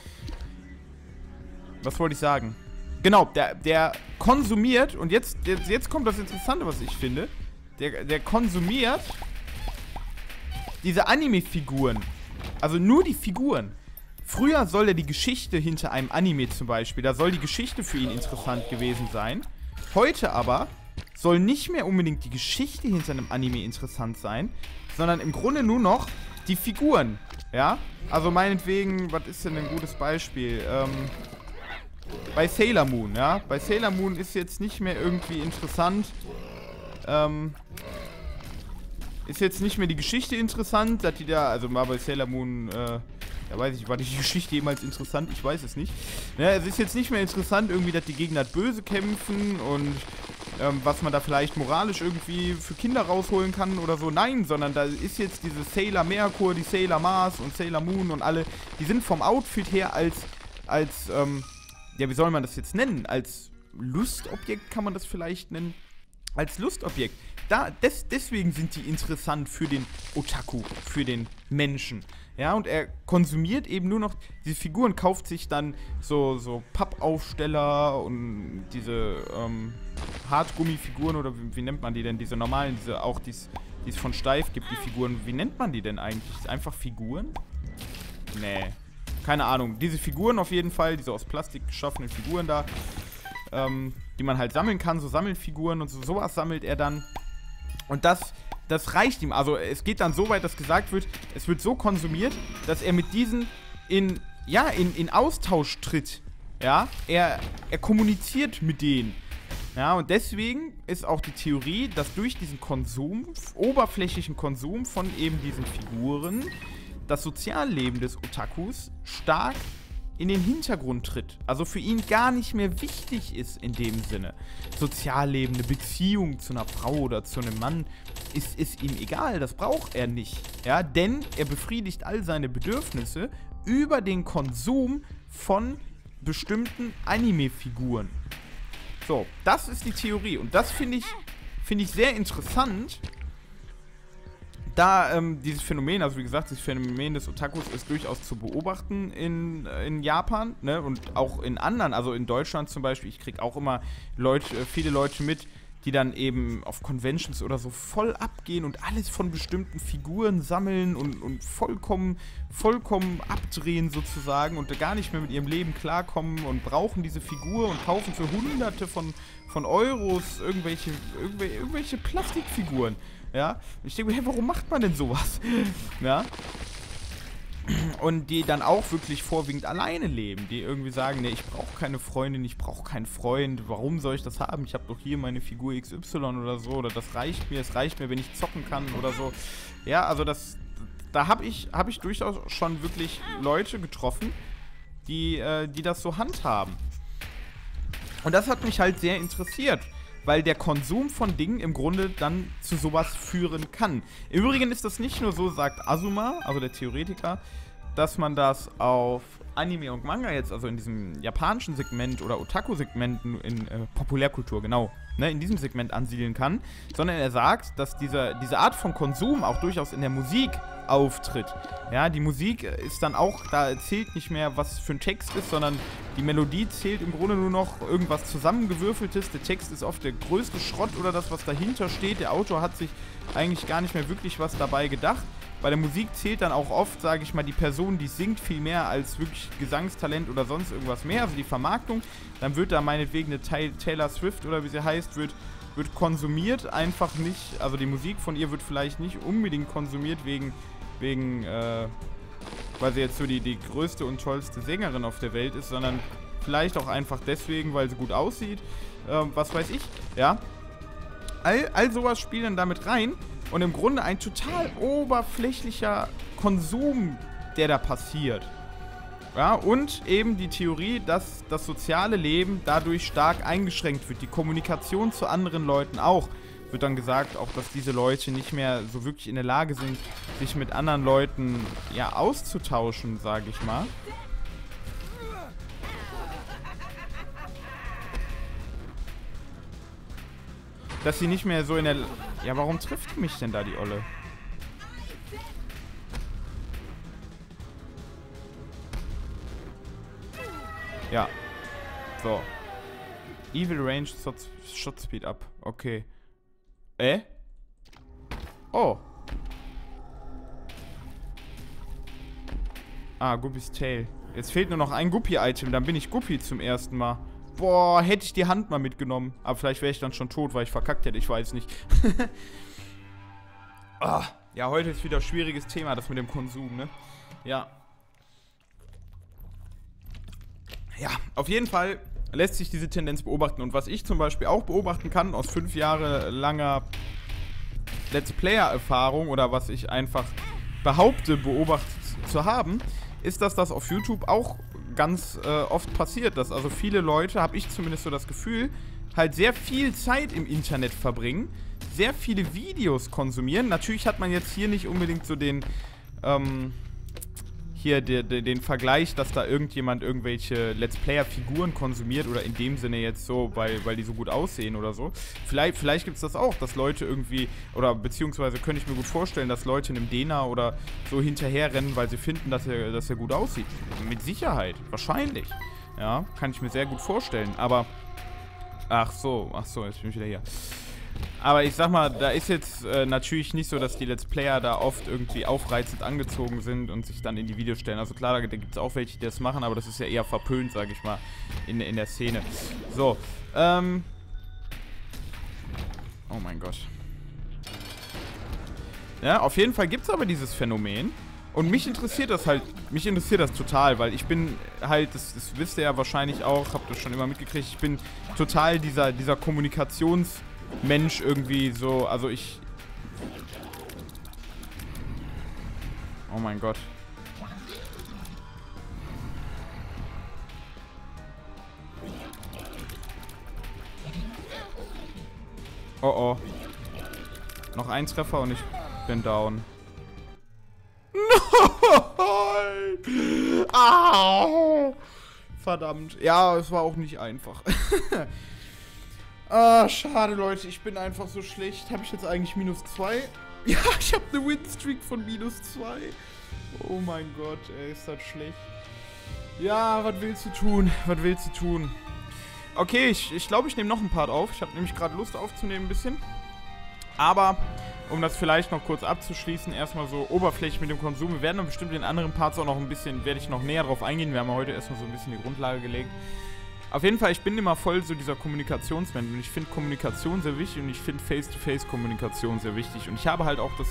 Was wollte ich sagen? Genau, der, der konsumiert, und jetzt, jetzt, jetzt kommt das Interessante, was ich finde. Der, der konsumiert diese Anime-Figuren. Also nur die Figuren. Früher soll er die Geschichte hinter einem Anime zum Beispiel, da soll die Geschichte für ihn interessant gewesen sein. Heute aber soll nicht mehr unbedingt die Geschichte hinter einem Anime interessant sein, sondern im Grunde nur noch die Figuren, ja? Also meinetwegen, was ist denn ein gutes Beispiel? Ähm, bei Sailor Moon, ja? Bei Sailor Moon ist jetzt nicht mehr irgendwie interessant, ähm, ist jetzt nicht mehr die Geschichte interessant, dass die da, also mal bei Sailor Moon, äh, ja weiß ich, war die Geschichte jemals interessant? Ich weiß es nicht. Ja, es ist jetzt nicht mehr interessant irgendwie, dass die Gegner böse kämpfen und Ähm, was man da vielleicht moralisch irgendwie für Kinder rausholen kann oder so. Nein, sondern da ist jetzt diese Sailor Merkur, die Sailor Mars und Sailor Moon und alle, die sind vom Outfit her als, als, ähm, ja, wie soll man das jetzt nennen? Als Lustobjekt kann man das vielleicht nennen? Als Lustobjekt. Da, des, deswegen sind die interessant für den Otaku, für den Menschen. Ja, und er konsumiert eben nur noch, diese Figuren, kauft sich dann so, so Pappaufsteller und diese, ähm, Hartgummifiguren, oder wie, wie nennt man die denn? Diese normalen, diese auch, die es von Steif gibt, die Figuren. Wie nennt man die denn eigentlich? Einfach Figuren? Nee. Keine Ahnung. Diese Figuren auf jeden Fall, diese aus Plastik geschaffenen Figuren da, ähm, die man halt sammeln kann, so Sammelfiguren und so, sowas sammelt er dann. Und das, das reicht ihm. Also es geht dann so weit, dass gesagt wird, es wird so konsumiert, dass er mit diesen in, ja, in, in Austausch tritt. Ja, er, er kommuniziert mit denen. Ja, und deswegen ist auch die Theorie, dass durch diesen Konsum, oberflächlichen Konsum von eben diesen Figuren, das Sozialleben des Otakus stark in den Hintergrund tritt. Also für ihn gar nicht mehr wichtig ist in dem Sinne. Sozialleben, eine Beziehung zu einer Frau oder zu einem Mann, ist, ist ihm egal, das braucht er nicht. Ja, denn er befriedigt all seine Bedürfnisse über den Konsum von bestimmten Anime-Figuren. So, das ist die Theorie. Und das finde ich, finde ich sehr interessant, da ähm, dieses Phänomen, also wie gesagt, dieses Phänomen des Otakus ist durchaus zu beobachten in, in Japan, ne, und auch in anderen, also in Deutschland zum Beispiel. Ich kriege auch immer Leute, viele Leute mit, die dann eben auf Conventions oder so voll abgehen und alles von bestimmten Figuren sammeln und, und vollkommen, vollkommen abdrehen sozusagen und gar nicht mehr mit ihrem Leben klarkommen und brauchen diese Figur und kaufen für Hunderte von, von Euros irgendwelche, irgendwelche, irgendwelche Plastikfiguren. Ja, ich denke mir, hey, warum macht man denn sowas? Ja. und die dann auch wirklich vorwiegend alleine leben, die irgendwie sagen, ne, ich brauche keine Freundin, ich brauche keinen Freund, warum soll ich das haben? Ich habe doch hier meine Figur X Y oder so, oder das reicht mir, es reicht mir, wenn ich zocken kann oder so. Ja, also das, da habe ich, hab ich durchaus schon wirklich Leute getroffen, die, äh, die das so handhaben. Und das hat mich halt sehr interessiert, weil der Konsum von Dingen im Grunde dann zu sowas führen kann. Im Übrigen ist das nicht nur so, sagt Azuma, also der Theoretiker, dass man das auf Anime und Manga jetzt, also in diesem japanischen Segment oder Otaku-Segment in äh, Populärkultur, genau, ne, in diesem Segment ansiedeln kann, sondern er sagt, dass diese, diese Art von Konsum auch durchaus in der Musik auftritt. Ja, die Musik ist dann auch, da zählt nicht mehr, was für ein Text ist, sondern die Melodie zählt im Grunde nur noch irgendwas Zusammengewürfeltes. Der Text ist oft der größte Schrott oder das, was dahinter steht. Der Autor hat sich eigentlich gar nicht mehr wirklich was dabei gedacht. Bei der Musik zählt dann auch oft, sage ich mal, die Person, die singt, viel mehr als wirklich Gesangstalent oder sonst irgendwas mehr. Also die Vermarktung. Dann wird da meinetwegen eine Taylor Swift oder wie sie heißt, wird, wird konsumiert. Einfach nicht, also die Musik von ihr wird vielleicht nicht unbedingt konsumiert wegen, wegen äh, weil sie jetzt so die, die größte und tollste Sängerin auf der Welt ist, sondern vielleicht auch einfach deswegen, weil sie gut aussieht. Äh, was weiß ich, ja. All, all sowas spielt dann damit rein. Und im Grunde ein total oberflächlicher Konsum, der da passiert. Ja, und eben die Theorie, dass das soziale Leben dadurch stark eingeschränkt wird. Die Kommunikation zu anderen Leuten auch. Wird dann gesagt, auch dass diese Leute nicht mehr so wirklich in der Lage sind, sich mit anderen Leuten, ja, auszutauschen, sage ich mal. Dass sie nicht mehr so in der... Ja, warum trifft mich denn da die Olle? Ja. So. Evil Range Shot Speed Up. Okay. Äh? Oh. Ah, Guppys Tail. Jetzt fehlt nur noch ein Guppy-Item. Dann bin ich Guppy zum ersten Mal. Boah, hätte ich die Hand mal mitgenommen. Aber vielleicht wäre ich dann schon tot, weil ich verkackt hätte. Ich weiß nicht. Ah, ja, heute ist wieder ein schwieriges Thema, das mit dem Konsum, ne? Ja. Ja, auf jeden Fall lässt sich diese Tendenz beobachten. Und was ich zum Beispiel auch beobachten kann, aus fünf Jahre langer Let's Player-Erfahrung oder was ich einfach behaupte, beobachtet zu haben, ist, dass das auf YouTube auch ganz äh, oft passiert, dass also viele Leute, habe ich zumindest so das Gefühl, halt sehr viel Zeit im Internet verbringen, sehr viele Videos konsumieren. Natürlich hat man jetzt hier nicht unbedingt so den, ähm, hier de, de, den Vergleich, dass da irgendjemand irgendwelche Let's Player-Figuren konsumiert oder in dem Sinne jetzt so, weil, weil die so gut aussehen oder so. Vielleicht, vielleicht gibt es das auch, dass Leute irgendwie, oder beziehungsweise könnte ich mir gut vorstellen, dass Leute einem Dena oder so hinterherrennen, weil sie finden, dass er, dass er gut aussieht. Mit Sicherheit, wahrscheinlich. Ja, kann ich mir sehr gut vorstellen, aber... Ach so, ach so, jetzt bin ich wieder hier. Aber ich sag mal, da ist jetzt äh, natürlich nicht so, dass die Let's Player da oft irgendwie aufreizend angezogen sind und sich dann in die Videos stellen. Also klar, da, da gibt es auch welche, die das machen, aber das ist ja eher verpönt, sag ich mal, in, in der Szene. So, ähm... oh mein Gott. Ja, auf jeden Fall gibt es aber dieses Phänomen. Und mich interessiert das halt, mich interessiert das total, weil ich bin halt, das, das wisst ihr ja wahrscheinlich auch, habt ihr schon immer mitgekriegt, ich bin total dieser, dieser Kommunikationsmensch irgendwie so, also ich... Oh mein Gott. Oh oh. Noch ein Treffer und ich bin down. Nein! Au! Verdammt. Ja, es war auch nicht einfach. Ah, schade, Leute. Ich bin einfach so schlecht. Habe ich jetzt eigentlich minus zwei? Ja, ich habe eine Winstreak von minus zwei. Oh mein Gott, ey, ist das schlecht. Ja, was willst du tun? Was willst du tun? Okay, ich glaube, ich, glaub, ich nehme noch einen Part auf. Ich habe nämlich gerade Lust aufzunehmen ein bisschen. Aber, um das vielleicht noch kurz abzuschließen, erstmal so oberflächlich mit dem Konsum. Wir werden dann bestimmt in anderen Parts auch noch ein bisschen, werde ich noch näher drauf eingehen. Wir haben ja heute erstmal so ein bisschen die Grundlage gelegt. Auf jeden Fall, ich bin immer voll so dieser Kommunikationsmensch und ich finde Kommunikation sehr wichtig und ich finde Face-to-Face-Kommunikation sehr wichtig. Und ich habe halt auch das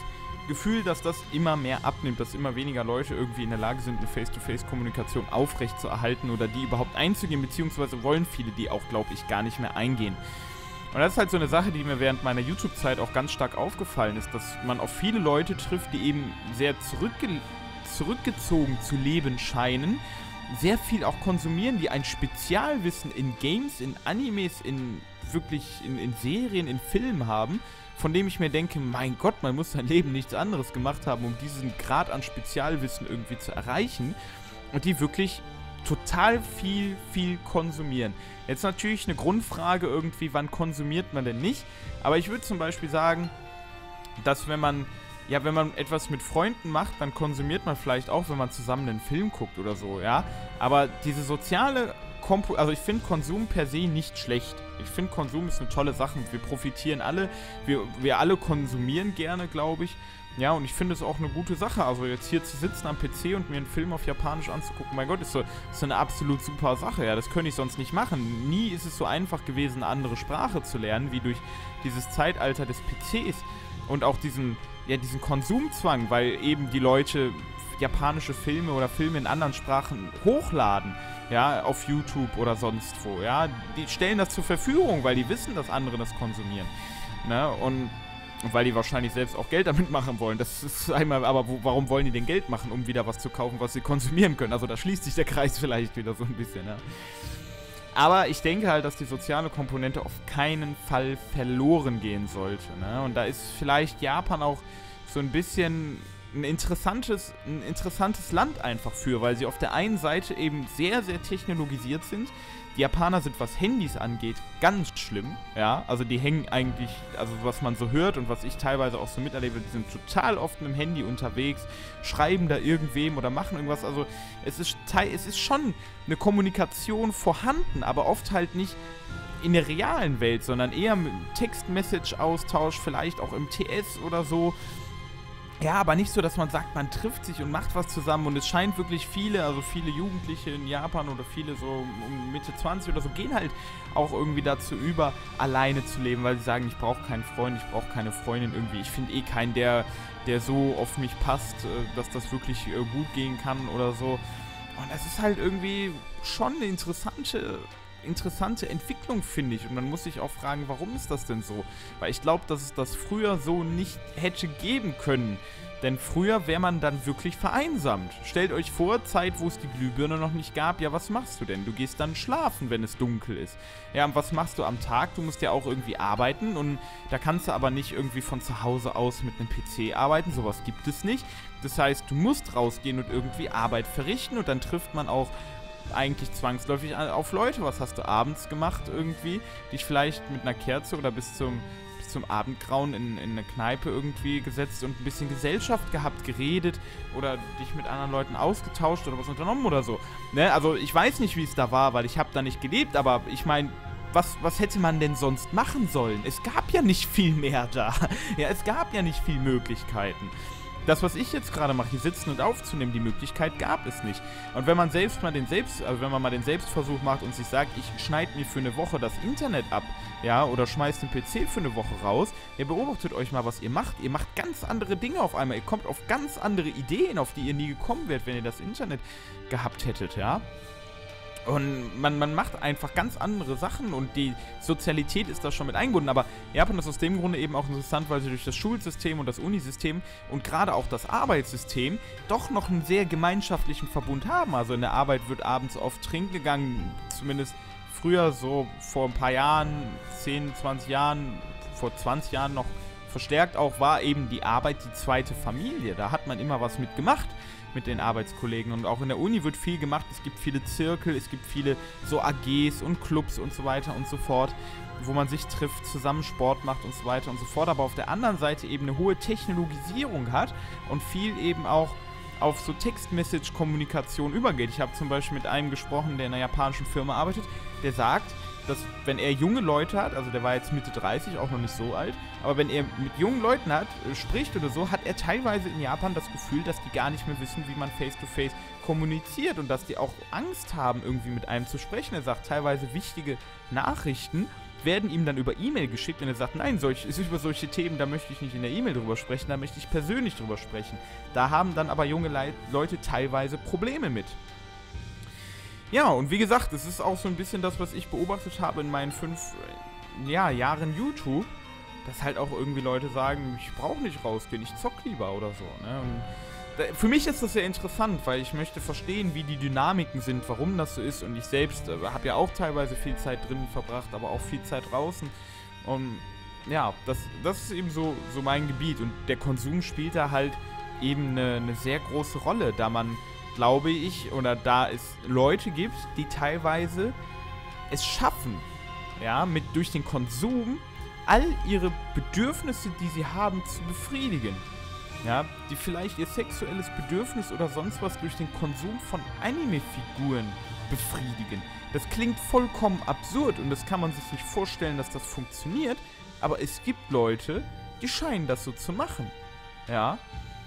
Gefühl, dass das immer mehr abnimmt, dass immer weniger Leute irgendwie in der Lage sind, eine Face-to-Face-Kommunikation aufrechtzuerhalten oder die überhaupt einzugehen, beziehungsweise wollen viele die auch, glaube ich, gar nicht mehr eingehen. Und das ist halt so eine Sache, die mir während meiner YouTube-Zeit auch ganz stark aufgefallen ist, dass man auf viele Leute trifft, die eben sehr zurückge zurückgezogen zu leben scheinen, sehr viel auch konsumieren, die ein Spezialwissen in Games, in Animes, in wirklich in, in Serien, in Filmen haben, von dem ich mir denke, mein Gott, man muss sein Leben nichts anderes gemacht haben, um diesen Grad an Spezialwissen irgendwie zu erreichen, und die wirklich total viel, viel konsumieren. Jetzt natürlich eine Grundfrage irgendwie, wann konsumiert man denn nicht? Aber ich würde zum Beispiel sagen, dass wenn man, ja, wenn man etwas mit Freunden macht, dann konsumiert man vielleicht auch, wenn man zusammen einen Film guckt oder so, ja. Aber diese soziale Kompo, also ich finde Konsum per se nicht schlecht. Ich finde Konsum ist eine tolle Sache. Wir profitieren alle, wir, wir alle konsumieren gerne, glaube ich. Ja, und ich finde es auch eine gute Sache. Also jetzt hier zu sitzen am P C und mir einen Film auf Japanisch anzugucken, mein Gott, ist so, ist so eine absolut super Sache. Ja, das könnte ich sonst nicht machen. Nie ist es so einfach gewesen, eine andere Sprache zu lernen, wie durch dieses Zeitalter des P Cs und auch diesen, ja, diesen Konsumzwang, weil eben die Leute japanische Filme oder Filme in anderen Sprachen hochladen, ja, auf YouTube oder sonst wo, ja. Die stellen das zur Verfügung, weil die wissen, dass andere das konsumieren, ne, und Und weil die wahrscheinlich selbst auch Geld damit machen wollen. Das ist einmal, aber wo, warum wollen die denn Geld machen, um wieder was zu kaufen, was sie konsumieren können? Also da schließt sich der Kreis vielleicht wieder so ein bisschen, ne? Aber ich denke halt, dass die soziale Komponente auf keinen Fall verloren gehen sollte, ne? Und da ist vielleicht Japan auch so ein bisschen ein interessantes, ein interessantes Land einfach für, weil sie auf der einen Seite eben sehr, sehr technologisiert sind. Die Japaner sind, was Handys angeht, ganz schlimm, ja, also die hängen eigentlich, also was man so hört und was ich teilweise auch so miterlebe, die sind total oft mit dem Handy unterwegs, schreiben da irgendwem oder machen irgendwas, also es ist, es ist schon eine Kommunikation vorhanden, aber oft halt nicht in der realen Welt, sondern eher mit Text-Message-Austausch, vielleicht auch im T S oder so. Ja, aber nicht so, dass man sagt, man trifft sich und macht was zusammen, und es scheint wirklich viele, also viele Jugendliche in Japan oder viele so um Mitte zwanzig oder so, gehen halt auch irgendwie dazu über, alleine zu leben, weil sie sagen, ich brauche keinen Freund, ich brauche keine Freundin irgendwie, ich finde eh keinen, der, der so auf mich passt, dass das wirklich gut gehen kann oder so. Und das ist halt irgendwie schon eine interessante... interessante Entwicklung, finde ich. Und man muss sich auch fragen, warum ist das denn so? Weil ich glaube, dass es das früher so nicht hätte geben können. Denn früher wäre man dann wirklich vereinsamt. Stellt euch vor, Zeit, wo es die Glühbirne noch nicht gab, ja, was machst du denn? Du gehst dann schlafen, wenn es dunkel ist. Ja, und was machst du am Tag? Du musst ja auch irgendwie arbeiten, und da kannst du aber nicht irgendwie von zu Hause aus mit einem P C arbeiten. Sowas gibt es nicht. Das heißt, du musst rausgehen und irgendwie Arbeit verrichten, und dann trifft man auch eigentlich zwangsläufig auf Leute. Was hast du abends gemacht irgendwie? Dich vielleicht mit einer Kerze oder bis zum, bis zum Abendgrauen in, in eine Kneipe irgendwie gesetzt und ein bisschen Gesellschaft gehabt, geredet oder dich mit anderen Leuten ausgetauscht oder was unternommen oder so. Ne? Also ich weiß nicht, wie es da war, weil ich habe da nicht gelebt, aber ich meine, was, was hätte man denn sonst machen sollen? Es gab ja nicht viel mehr da. Ja, es gab ja nicht viel Möglichkeiten. Das, was ich jetzt gerade mache, hier sitzen und aufzunehmen, die Möglichkeit gab es nicht. Und wenn man selbst mal den Selbst, also wenn man mal den Selbstversuch macht und sich sagt, ich schneide mir für eine Woche das Internet ab, ja, oder schmeißt den P C für eine Woche raus, ja, beobachtet euch mal, was ihr macht. Ihr macht ganz andere Dinge auf einmal. Ihr kommt auf ganz andere Ideen, auf die ihr nie gekommen wärt, wenn ihr das Internet gehabt hättet, ja. Und man, man macht einfach ganz andere Sachen, und die Sozialität ist da schon mit eingebunden. Aber Japan ist aus dem Grunde eben auch interessant, weil sie durch das Schulsystem und das Unisystem und gerade auch das Arbeitssystem doch noch einen sehr gemeinschaftlichen Verbund haben. Also in der Arbeit wird abends oft trinken gegangen, zumindest früher, so vor ein paar Jahren, zehn, zwanzig Jahren, vor zwanzig Jahren noch verstärkt auch, war eben die Arbeit die zweite Familie. Da hat man immer was mitgemacht mit den Arbeitskollegen, und auch in der Uni wird viel gemacht. Es gibt viele Zirkel, es gibt viele so A Gs und Clubs und so weiter und so fort, wo man sich trifft, zusammen Sport macht und so weiter und so fort, aber auf der anderen Seite eben eine hohe Technologisierung hat und viel eben auch auf so Text-Message-Kommunikation übergeht. Ich habe zum Beispiel mit einem gesprochen, der in einer japanischen Firma arbeitet, der sagt, dass wenn er junge Leute hat, also der war jetzt Mitte dreißig, auch noch nicht so alt, aber wenn er mit jungen Leuten hat, äh, spricht oder so, hat er teilweise in Japan das Gefühl, dass die gar nicht mehr wissen, wie man face-to-face kommuniziert, und dass die auch Angst haben, irgendwie mit einem zu sprechen. Er sagt, teilweise wichtige Nachrichten werden ihm dann über E-Mail geschickt und er sagt, nein, solch, ist über solche Themen, da möchte ich nicht in der E-Mail drüber sprechen, da möchte ich persönlich drüber sprechen. Da haben dann aber junge Le- Leute teilweise Probleme mit. Ja, und wie gesagt, es ist auch so ein bisschen das, was ich beobachtet habe in meinen fünf ja, Jahren YouTube, dass halt auch irgendwie Leute sagen, ich brauche nicht rausgehen, ich zock lieber oder so, ne? Und da, für mich ist das sehr interessant, weil ich möchte verstehen, wie die Dynamiken sind, warum das so ist. Und ich selbst äh, habe ja auch teilweise viel Zeit drinnen verbracht, aber auch viel Zeit draußen. Und ja, das, das ist eben so, so mein Gebiet. Und der Konsum spielt da halt eben eine, eine sehr große Rolle, da man, glaube ich, oder da es Leute gibt, die teilweise es schaffen, ja, mit durch den Konsum all ihre Bedürfnisse, die sie haben, zu befriedigen. Ja, die vielleicht ihr sexuelles Bedürfnis oder sonst was durch den Konsum von Anime-Figuren befriedigen. Das klingt vollkommen absurd und das kann man sich nicht vorstellen, dass das funktioniert, aber es gibt Leute, die scheinen das so zu machen. Ja.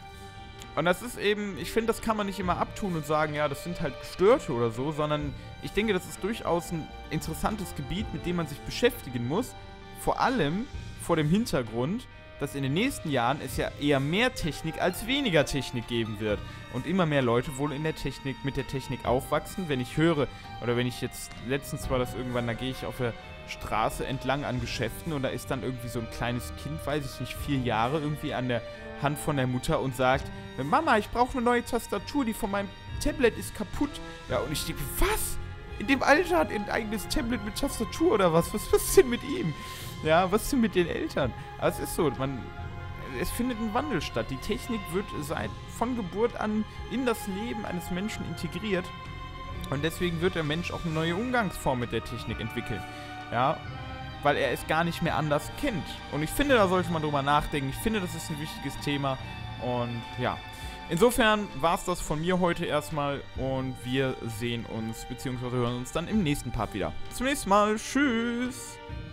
Und das ist eben, ich finde, das kann man nicht immer abtun und sagen, ja, das sind halt Gestörte oder so, sondern ich denke, das ist durchaus ein interessantes Gebiet, mit dem man sich beschäftigen muss. Vor allem vor dem Hintergrund, dass in den nächsten Jahren es ja eher mehr Technik als weniger Technik geben wird. Und immer mehr Leute wohl in der Technik, mit der Technik aufwachsen. Wenn ich höre, oder wenn ich jetzt, letztens war das irgendwann, da gehe ich auf der Straße entlang an Geschäften und da ist dann irgendwie so ein kleines Kind, weiß ich nicht, vier Jahre, irgendwie an der Hand von der Mutter und sagt, Mama, ich brauche eine neue Tastatur, die von meinem Tablet ist kaputt. Ja, und ich denke, was? In dem Alter hat er ein eigenes Tablet mit Tastatur oder was? Was ist denn mit ihm? Ja, was ist denn mit den Eltern? Aber es ist so, man, es findet ein Wandel statt. Die Technik wird seit von Geburt an in das Leben eines Menschen integriert. Und deswegen wird der Mensch auch eine neue Umgangsform mit der Technik entwickeln. Ja, weil er es gar nicht mehr anders kennt. Und ich finde, da sollte man drüber nachdenken. Ich finde, das ist ein wichtiges Thema. Und ja, insofern war es das von mir heute erstmal. Und wir sehen uns, beziehungsweise hören uns dann im nächsten Part wieder. Zum nächsten Mal. Tschüss!